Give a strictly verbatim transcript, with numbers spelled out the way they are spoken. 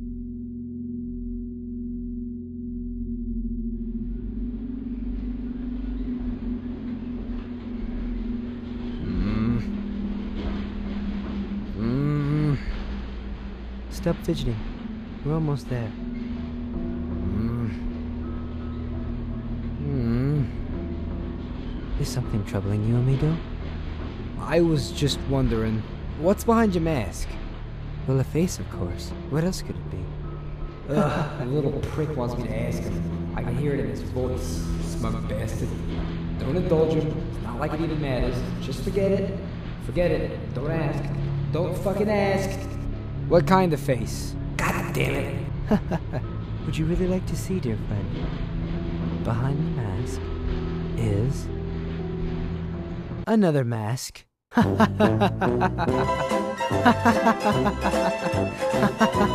Stop fidgeting. We're almost there. Is something troubling you, amigo? I was just wondering, what's behind your mask? Well, a face, of course. What else could it be? Ugh, the little prick wants me to ask him. I can hear it in his voice. Smug bastard. Don't indulge him. It's not like it even matters. Just forget it. Forget it. Don't ask. Don't fucking ask. What kind of face? God damn it. Would you really like to see, dear friend? Behind the mask is another mask.